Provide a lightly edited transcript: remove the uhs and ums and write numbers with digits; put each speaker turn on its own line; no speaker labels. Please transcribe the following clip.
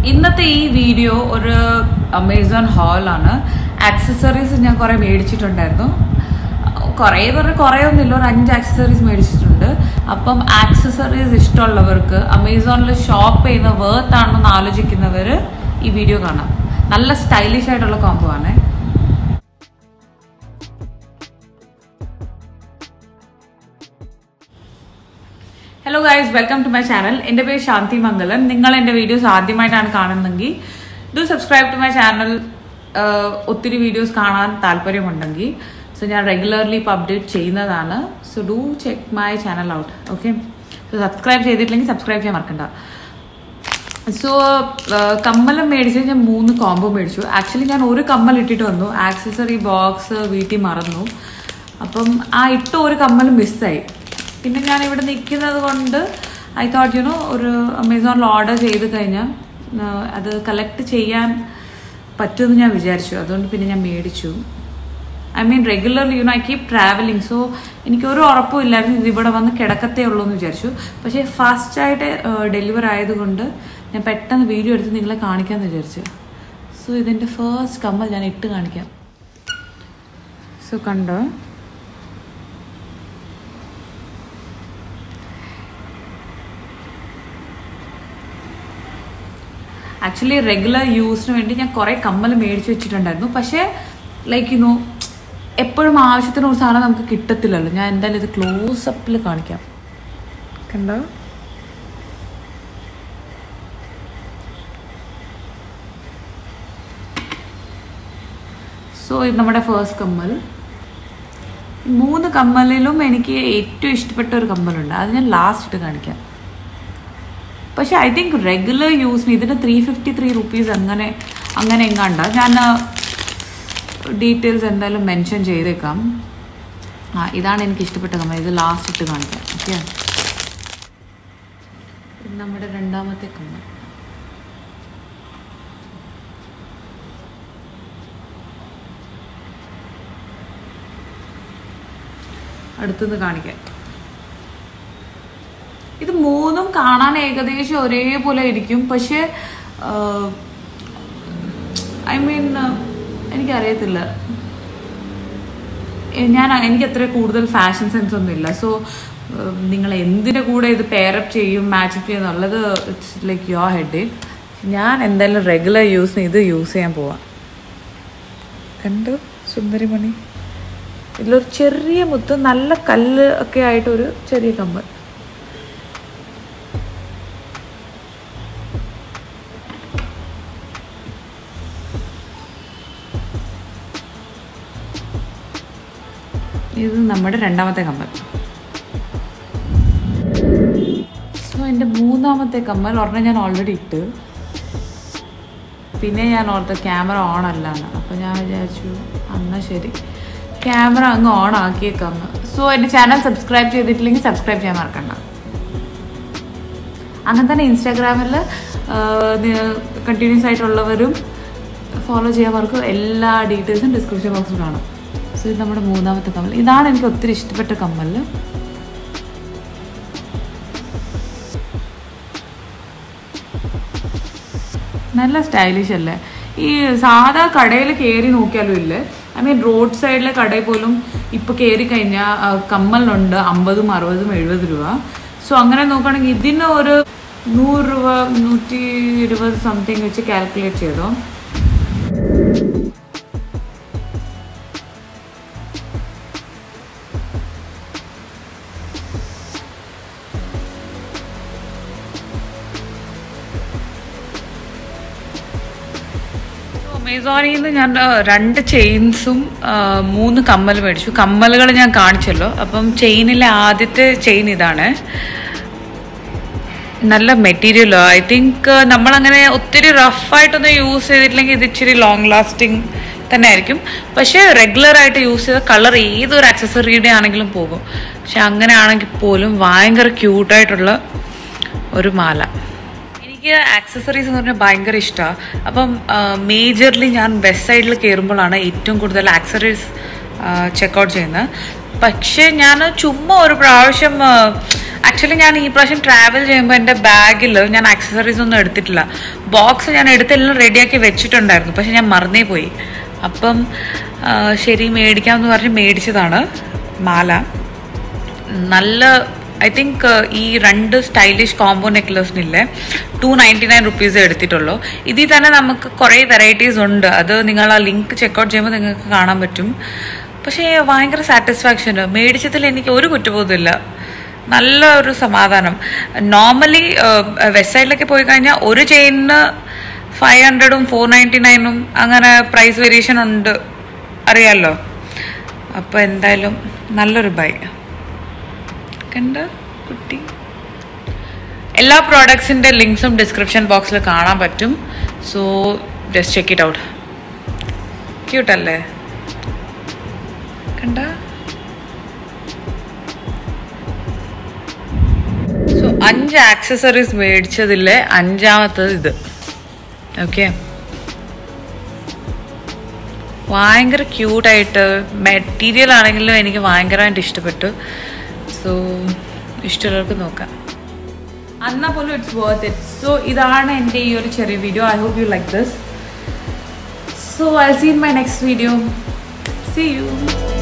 ഇന്നത്തെ ഈ വീഡിയോ ഒരു അമേസോൺ ഹോളാണ്. ആക്സസറീസ് ഞാൻ കുറേ മേടിച്ചിട്ടുണ്ടായിരുന്നു. കുറേ ഒന്നുമില്ല, ഒരു 5 ആക്സസറീസ് മേടിച്ചിട്ടുണ്ട്. അപ്പം ആക്സസറീസ് ഇഷ്ടമുള്ളവർക്ക് അമേസോണിൽ ഷോപ്പ് ചെയ്യുന്ന വർത്ത് ആണെന്ന് ആലോചിക്കുന്നവർ ഈ വീഡിയോ കാണാം. നല്ല സ്റ്റൈലിഷ് ആയിട്ടുള്ള കോംബോ ആണ്. Hello guys, welcome to my channel. എൻ്റെ പേര് ശാന്തി മംഗലം. നിങ്ങൾ എൻ്റെ വീഡിയോസ് ആദ്യമായിട്ടാണ് കാണുന്നതെങ്കിൽ do subscribe to my channel. ഒത്തിരി വീഡിയോസ് കാണാൻ താല്പര്യമുണ്ടെങ്കിൽ സോ ഞാൻ റെഗുലർലി ഇപ്പോൾ അപ്ഡേറ്റ് ചെയ്യുന്നതാണ്. So do check my channel out. Okay, so subscribe ചെയ്തിട്ടില്ലെങ്കിൽ സബ്സ്ക്രൈബ് ചെയ്യാൻ മറക്കണ്ട. സോ കമ്മലും മേടിച്ച് ഞാൻ 3 കോംബോ മേടിച്ചു. ആക്ച്വലി ഞാൻ ഒരു കമ്മൽ ഇട്ടിട്ട് വന്നു, ആക്സസറി ബോക്സ് വീട്ടിൽ മറന്നു. അപ്പം ആ ഇട്ട ഒരു കമ്മൽ മിസ്സായി. പിന്നെ ഞാൻ ഇവിടെ നിൽക്കുന്നത് കൊണ്ട് ഐ തോട്ട് ഒരു അമേസോണിൽ ഓർഡർ ചെയ്ത് കഴിഞ്ഞാൽ അത് കളക്ട് ചെയ്യാൻ പറ്റുമെന്ന് ഞാൻ വിചാരിച്ചു. അതുകൊണ്ട് പിന്നെ ഞാൻ മേടിച്ചു. I mean regularly I keep travelling. So എനിക്കൊരു ഉറപ്പും ഇല്ലായിരുന്നു ഇത് ഇവിടെ വന്ന് കിടക്കത്തേ ഉള്ളൂ എന്ന് വിചാരിച്ചു. പക്ഷേ ഫാസ്റ്റായിട്ട് ഡെലിവർ ആയതുകൊണ്ട് ഞാൻ പെട്ടെന്ന് വീഡിയോ എടുത്ത് നിങ്ങളെ കാണിക്കാമെന്ന് വിചാരിച്ചു. സോ ഇതിൻ്റെ ഫസ്റ്റ് കമ്മൽ ഞാൻ ഇട്ട് കാണിക്കാം. സോ കണ്ടോ, ആക്ച്വലി റെഗുലർ യൂസിന് വേണ്ടി ഞാൻ കുറേ കമ്മൽ മേടിച്ച് വെച്ചിട്ടുണ്ടായിരുന്നു. പക്ഷേ ലൈക്ക് എപ്പോഴും ആവശ്യത്തിന് ഒരു സാധനം നമുക്ക് കിട്ടത്തില്ലല്ലോ. ഞാൻ എന്തായാലും ഇത് ക്ലോസപ്പിൽ കാണിക്കാം. കണ്ടോ, സോ ഇത് നമ്മുടെ ഫസ്റ്റ് കമ്മൽ. 3 കമ്മലിലും എനിക്ക് ഏറ്റവും ഇഷ്ടപ്പെട്ട ഒരു കമ്മലുണ്ട്, അത് ഞാൻ ലാസ്റ്റ് ഇട്ട് കാണിക്കാം. പക്ഷെ ഐ തിങ്ക് റെഗുലർ യൂസിന് ഇതിന് 353 rupees അങ്ങനെ എങ്ങാണ്ട. ഞാൻ ഡീറ്റെയിൽസ് എന്തായാലും മെൻഷൻ ചെയ്തേക്കാം. ഇതാണ് എനിക്ക് ഇഷ്ടപ്പെട്ട കമ്മൽ. ഇത് ലാസ്റ്റ് ഇട്ട് കാണിക്കാം. ഓക്കെ, ഇത് നമ്മുടെ രണ്ടാമത്തെ കമ്മൽ. അടുത്തുനിന്ന് കാണിക്കാം. ഇത് 3ഉം കാണാൻ ഏകദേശം ഒരേപോലെ ഇരിക്കും. പക്ഷെ ഐ മീൻ എനിക്കറിയത്തില്ല, എനിക്ക് അത്ര കൂടുതൽ ഫാഷൻ സെൻസ് ഒന്നും ഇല്ല. സോ നിങ്ങൾ എന്തിൻ്റെ കൂടെ ഇത് പെയറപ്പ് ചെയ്യും, മാച്ചപ്പ് ചെയ്യും എന്നുള്ളത് ഇറ്റ്സ് ലൈക്ക് യുവർ ഹെഡ്. ഞാൻ എന്തായാലും റെഗുലർ യൂസിന് ഇത് യൂസ് ചെയ്യാൻ പോവാം. കണ്ടു സുന്ദരിമണി, ഇതിലൊരു ചെറിയ മുത്ത്, നല്ല കല്ല് ഒക്കെ ആയിട്ടൊരു ചെറിയ കമ്മൽ. ഇത് നമ്മുടെ രണ്ടാമത്തെ കമ്മൽ. സോ എൻ്റെ മൂന്നാമത്തെ കമ്മൽ ഒരെണ്ണം ഞാൻ ഓൾറെഡി ഇട്ട്. പിന്നെ ഞാൻ ഓർത്ത് ക്യാമറ ഓൺ അല്ലാന്ന്. അപ്പോൾ ഞാൻ വിചാരിച്ചു എന്നാൽ ശരി ക്യാമറ അങ്ങ് ഓൺ ആക്കിയേക്കാം. സോ എൻ്റെ ചാനൽ സബ്സ്ക്രൈബ് ചെയ്തിട്ടില്ലെങ്കിൽ സബ്സ്ക്രൈബ് ചെയ്യാൻ മറക്കണ്ട. അങ്ങനെ തന്നെ ഇൻസ്റ്റാഗ്രാമിൽ കണ്ടിന്യൂസ് ആയിട്ടുള്ളവരും ഫോളോ ചെയ്യാൻ എല്ലാ ഡീറ്റെയിൽസും ഡിസ്ക്രിപ്ഷൻ ബോക്സിൽ കാണും. സോ ഇത് നമ്മുടെ മൂന്നാമത്തെ കമ്മൽ. ഇതാണ് എനിക്ക് ഒത്തിരി ഇഷ്ടപ്പെട്ട കമ്മൽ. നല്ല സ്റ്റൈലിഷ് അല്ലേ? ഈ സാധാ കടയിൽ കയറി നോക്കിയാലും ഇല്ലേ, ഐ മീൻ റോഡ് സൈഡിലെ കടയിൽ പോലും ഇപ്പോൾ കയറി കഴിഞ്ഞാൽ കമ്മലിനുണ്ട് 50, 60, 70 രൂപ. സോ അങ്ങനെ നോക്കുകയാണെങ്കിൽ ഇതിന് ഒരു 100 രൂപ, 120 സംതിങ് വെച്ച് കാൽക്കുലേറ്റ് ചെയ്തോ. അമേസോണിൽ നിന്ന് ഞാൻ 2 ചെയിൻസും 3 കമ്മൽ മേടിച്ചു. കമ്മലുകൾ ഞാൻ കാണിച്ചല്ലോ. അപ്പം ചെയിനിലെ ആദ്യത്തെ ചെയിൻ ഇതാണ്. നല്ല മെറ്റീരിയലോ, ഐ തിങ്ക് നമ്മളങ്ങനെ ഒത്തിരി റഫായിട്ടൊന്നും യൂസ് ചെയ്തിട്ടില്ലെങ്കിൽ ഇത് ഇച്ചിരി ലോങ് ലാസ്റ്റിംഗ് തന്നെ ആയിരിക്കും. പക്ഷേ റെഗുലറായിട്ട് യൂസ് ചെയ്ത കളർ ഏതൊരു ആക്സസറിയുടെ ആണെങ്കിലും പോകും. പക്ഷെ അങ്ങനെ ആണെങ്കിൽ പോലും ഭയങ്കര ക്യൂട്ടായിട്ടുള്ള ഒരു മാല. എനിക്ക് ആക്സസറീസ് എന്ന് പറഞ്ഞാൽ ഭയങ്കര ഇഷ്ടമാണ്. അപ്പം മേജർലി ഞാൻ വെസ്റ്റ് സൈഡിൽ കയറുമ്പോഴാണ് ഏറ്റവും കൂടുതൽ ആക്സസറീസ് ചെക്കൗട്ട് ചെയ്യുന്നത്. പക്ഷെ ഞാൻ ചുമ്മാ ഒരു പ്രാവശ്യം ആക്ച്വലി ഞാൻ ഈ പ്രാവശ്യം ട്രാവൽ ചെയ്യുമ്പോൾ എൻ്റെ ബാഗിൽ ഞാൻ ആക്സസറീസ് ഒന്നും എടുത്തിട്ടില്ല. ബോക്സ് ഞാൻ എടുത്തെല്ലാം റെഡിയാക്കി വെച്ചിട്ടുണ്ടായിരുന്നു, പക്ഷെ ഞാൻ മറന്നേ പോയി. അപ്പം ശരി മേടിക്കാമെന്ന് പറഞ്ഞ് മേടിച്ചതാണ് മാല. നല്ല ഐ തിങ്ക് ഈ 2 സ്റ്റൈലിഷ് കോംബോ നെക്ലസിനില്ലേ 299 റുപ്പീസ് എടുത്തിട്ടുള്ളൂ. ഇതിൽ തന്നെ നമുക്ക് കുറേ വെറൈറ്റീസ് ഉണ്ട്. അത് നിങ്ങൾ ആ ലിങ്ക് ചെക്കൗട്ട് ചെയ്യുമ്പോൾ നിങ്ങൾക്ക് കാണാൻ പറ്റും. പക്ഷേ ഭയങ്കര സാറ്റിസ്ഫാക്ഷൻ. മേടിച്ചതിൽ എനിക്ക് ഒരു കുറ്റബോധമില്ല, നല്ല ഒരു സമാധാനം. നോർമലി വെസ്റ്റ് സൈഡിലൊക്കെ പോയി കഴിഞ്ഞാൽ ഒരു ചെയിനിന് 500-ഉം 499-ഉം അങ്ങനെ പ്രൈസ് വേരിയേഷൻ ഉണ്ട്, അറിയാമല്ലോ. അപ്പോൾ എന്തായാലും നല്ലൊരു ബൈ. കണ്ട കുട്ടി. എല്ലാ പ്രോഡക്ട്സിൻ്റെ ലിങ്ക്സും ഡിസ്ക്രിപ്ഷൻ ബോക്സിൽ കാണാൻ പറ്റും. So just check it out. ക്യൂട്ടല്ലേ? കണ്ട. സോ 5 ആക്സസറീസ് മേടിച്ചതിലെ 5ാമത്തത് ഇത്. ഓക്കെ, ഭയങ്കര ക്യൂട്ടായിട്ട് മെറ്റീരിയൽ ആണെങ്കിലും എനിക്ക് ഭയങ്കരമായിട്ട് ഇഷ്ടപ്പെട്ടു. സോ ഇഷ്ടമുള്ളവർക്ക് നോക്കാം. എന്നാൽ പോലും ഇറ്റ്സ് വർത്ത് ഇറ്റ്. സോ ഇതാണ് എൻ്റെ ഈ ഒരു ചെറിയ video. I hope you like this. So I will see in my next video. See you.